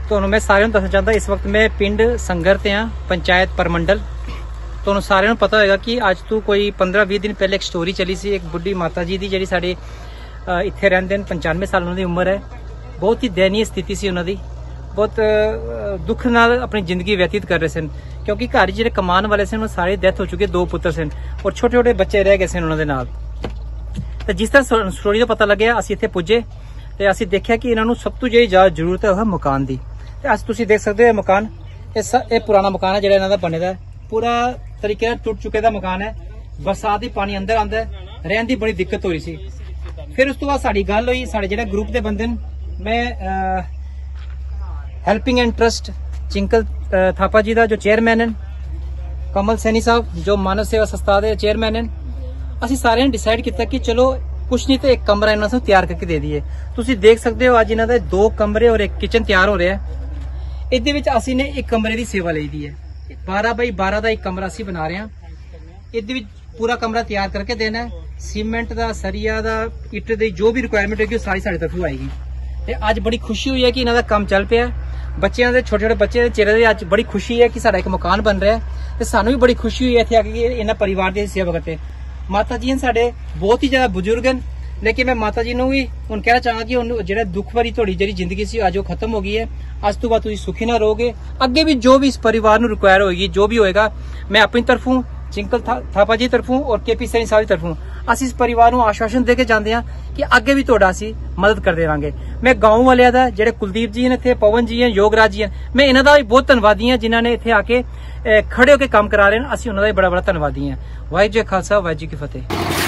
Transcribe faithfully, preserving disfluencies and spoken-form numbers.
ਤੁਹਾਨੂੰ ਮੈਂ ਸਾਰਿਆਂ ਨੂੰ ਦੱਸਣਾ ਚਾਹੁੰਦਾ ਇਸ ਵਕਤ ਮੈਂ ਪਿੰਡ ਸੰਗਰ ਤੇ ਆ ਪੰਚਾਇਤ ਪਰਮੰਡਲ। ਤੁਹਾਨੂੰ ਸਾਰਿਆਂ ਨੂੰ ਪਤਾ ਹੋਏਗਾ ਕਿ ਅੱਜ ਤੋਂ ਕੋਈ ਪੰद्रह बीस ਦਿਨ ਪਹਿਲੇ ਇੱਕ ਸਟੋਰੀ ਚੱਲੀ ਸੀ, ਇੱਕ ਬੁੱਢੀ ਮਾਤਾ ਜੀ ਦੀ ਜਿਹੜੀ ਸਾਡੇ ਇੱਥੇ ਰਹਿੰਦੇ ਨੇ, ਪਚਾਨਵੇਂ ਸਾਲ ਉਹਨਾਂ ਦੀ ਉਮਰ ਹੈ। ਬਹੁਤ ਹੀ ਦਇਨੀय ਸਥਿਤੀ ਸੀ ਉਹਨਾਂ ਦੀ, ਬਹੁਤ ਦੁੱਖ ਨਾਲ ਆਪਣੀ ਜ਼ਿੰਦਗੀ ਬਤੀਤ ਕਰ ਰਹੇ ਸਨ ਕਿਉਂਕਿ ਘਰ ਜਿਹੜੇ ਕਮਾਉਣ ਵਾਲੇ ਸਨ ਉਹ ਸਾਰੇ ਡੈਥ ਹੋ ਚੁੱਕੇ, ਦੋ ਪੁੱਤਰ ਸਨ ਔਰ ਛੋਟੇ ਛੋਟੇ ਬੱਚੇ ਰਹਿ ਗਏ ਸਨ ਉਹਨਾਂ ਦੇ ਨਾਲ। ਤੇ ਜਿਸ ਤਰ੍ਹਾਂ ਸਟੋਰੀ ਦਾ ਪਤਾ ਲੱਗਿਆ ਅਸੀਂ ਇੱਥੇ ਪੁੱਜੇ ਤੇ ਅਸੀਂ ਦੇਖਿਆ ਕਿ ਇਹਨਾਂ ਨੂੰ ਸਭ ਤੋਂ ਜਿਹੜੀ ਜ਼ਿਆਦਾ ਜ਼ਰੂਰਤ ਹੈ ਉਹ ਹੈ ਮਕਾਨ ਦੀ। ਤੇ ਅੱਜ ਤੁਸੀਂ ਦੇਖ ਸਕਦੇ ਹੋ ਮਕਾਨ, ਇਹ ਪੁਰਾਣਾ ਮਕਾਨ ਹੈ ਜਿਹੜਾ ਇਹਨਾਂ ਦਾ ਬਣੇ ਦਾ, ਪੂਰਾ ਤਰੀਕੇ ਨਾਲ ਟੁੱਟ ਚੁੱਕੇ ਦਾ ਮਕਾਨ ਹੈ। ਬਰਸਾਤ ਦੀ ਪਾਣੀ ਅੰਦਰ ਆਉਂਦਾ ਹੈ, ਰਹਿਣ ਦੀ ਬੜੀ ਦਿੱਕਤ ਹੋ ਰਹੀ ਸੀ। ਫਿਰ ਉਸ ਤੋਂ ਬਾਅਦ ਸਾਡੀ ਗੱਲ ਹੋਈ, ਸਾਡੇ ਜਿਹੜੇ ਗਰੁੱਪ ਦੇ ਬੰਦੇ ਨੇ, ਮੈਂ helping and trust Chinkal Thapa ji ਦਾ ਜੋ ਚੇਅਰਮੈਨ ਹਨ, ਕਮਲ ਸੈਣੀ ਸਾਹਿਬ ਜੋ ਮਾਨਵ ਸੇਵਾ ਸੰਸਥਾ ਦੇ ਚੇਅਰਮੈਨ ਹਨ, ਅਸੀਂ ਸਾਰਿਆਂ ਨੇ ਡਿਸਾਈਡ ਕੀਤਾ ਕਿ ਚਲੋ ਕੁਛ ਨਹੀਂ ਤੇ ਇੱਕ ਕਮਰਾ ਇਹਨਾਂ ਨੂੰ ਤਿਆਰ ਕਰਕੇ ਦੇ ਦਈਏ। ਤੁਸੀਂ ਦੇਖ ਸਕਦੇ ਹੋ ਅੱਜ ਇਹਨਾਂ ਦੇ ਦੋ ਕਮਰੇ ਔਰ ਇੱਕ ਕਿਚਨ ਤਿਆਰ ਹੋ ਰਿਹਾ ਹੈ। ਇਹਦੇ ਵਿੱਚ ਅਸੀਂ ਨੇ ਇੱਕ ਕਮਰੇ ਦੀ ਸੇਵਾ ਲਈ ਦੀ ਹੈ, बारह बाई बारह ਦਾ ਇੱਕ ਕਮਰਾ ਅਸੀਂ ਬਣਾ ਰਹੇ ਹਾਂ। ਇਹਦੇ ਵਿੱਚ ਪੂਰਾ ਕਮਰਾ ਤਿਆਰ ਕਰਕੇ ਦੇਣਾ ਹੈ। ਸੀਮੈਂਟ ਦਾ, ਸਰੀਆ ਦਾ, ਇੱਟ ਦੀ ਜੋ ਵੀ ਰਿਕੁਆਇਰਮੈਂਟ ਹੋਏਗੀ ਉਹ ਸਾਰੀ ਸਾਡੇ ਤਰਫੋਂ ਆਏਗੀ। ਤੇ ਅੱਜ ਬੜੀ ਖੁਸ਼ੀ ਹੋਈ ਹੈ ਕਿ ਇਹਨਾਂ ਦਾ ਕੰਮ ਚੱਲ ਪਿਆ। ਬੱਚਿਆਂ ਦੇ ਛੋਟੇ ਛੋਟੇ ਬੱਚੇ ਦੇ ਚਿਹਰੇ ਤੇ ਅੱਜ ਬੜੀ ਖੁਸ਼ੀ ਹੈ ਕਿ ਸਾਡਾ ਇੱਕ ਮਕਾਨ ਬਣ ਰਿਹਾ ਹੈ ਤੇ ਸਾਨੂੰ ਵੀ ਬੜੀ ਖੁਸ਼ੀ ਹੋਈ ਹੈ ਇੱਥੇ ਆ ਕੇ ਇਹਨਾਂ ਪਰਿਵਾਰ ਦੀ ਸੇਵਾ ਕਰਦੇ। ਮਾਤਾ ਜੀ ਸਾਡੇ ਬਹੁਤ ਹੀ ਜ਼ਿਆਦਾ ਬਜ਼ੁਰਗ ਹਨ, ਲੇਕਿਨ ਮੈਂ ਮਾਤਾ ਜੀ ਨੂੰ ਵੀ ਹੁਣ ਕਹਿਣਾ ਚਾਹਾਂਗਾ ਕਿ ਹੁਣ ਜਿਹੜਾ ਦੁੱਖ ਭਰੀ ਤੁਹਾਡੀ ਜਿਹੜੀ ਜ਼ਿੰਦਗੀ ਸੀ ਅੱਜ ਉਹ ਖਤਮ ਹੋ ਗਈ ਹੈ। ਅੱਜ ਤੋਂ ਬਾਅਦ ਤੁਸੀਂ ਸੁਖੀ ਨਾ ਰਹੋਗੇ। ਅੱਗੇ ਵੀ ਜੋ ਵੀ ਇਸ ਪਰਿਵਾਰ ਨੂੰ ਰਿਕੁਆਇਰ ਹੋਏਗੀ, ਜੋ ਵੀ ਹੋਏਗਾ, ਮੈਂ ਆਪਣੀ ਤਰਫੋਂ, ਚਿੰਕਲ ਥਾਪਾ ਜੀ ਤਰਫੋਂ ਔਰ ਕੇਪੀ ਸੈਣੀ ਸਾਹਿਬ ਦੀ ਤਰਫੋਂ ਅਸੀਂ ਇਸ ਪਰਿਵਾਰ ਨੂੰ ਆਸ਼ਵਾਸਨ ਦੇ ਕੇ ਜਾਂਦੇ ਹਾਂ ਕਿ ਅੱਗੇ ਵੀ ਤੁਹਾਡਾ ਅਸੀਂ ਮਦਦ ਕਰਦੇ ਰਹਾਂਗੇ। ਮੈਂ ਗਾਉਂ ਵਾਲਿਆਂ ਦਾ, ਜਿਹੜੇ ਕੁਲਦੀਪ ਜੀ ਨੇ ਇੱਥੇ, ਪਵਨ ਜੀ ਹਨ, ਯੋਗਰਾਜ ਜੀ ਹਨ, ਮੈਂ ਇਹਨਾਂ ਦਾ ਵੀ ਬਹੁਤ ਧੰਨਵਾਦੀ ਹਾਂ ਜਿਨ੍ਹਾਂ ਨੇ ਇੱਥੇ ਆ ਕੇ ਖੜੇ ਹੋ ਕੇ ਕੰਮ ਕਰਾ ਰਹੇ ਨੇ। ਅਸੀਂ ਉਹਨਾਂ ਦਾ ਵੀ ਬੜਾ ਬੜਾ ਧੰਨਵਾਦੀ ਹਾਂ। ਵਾਹਿਗੁਰੂ ਜੀ ਕਾ ਖਾਲਸਾ, ਵਾਹਿਗੁਰੂ ਜੀ ਕੀ ਫਤਿਹ।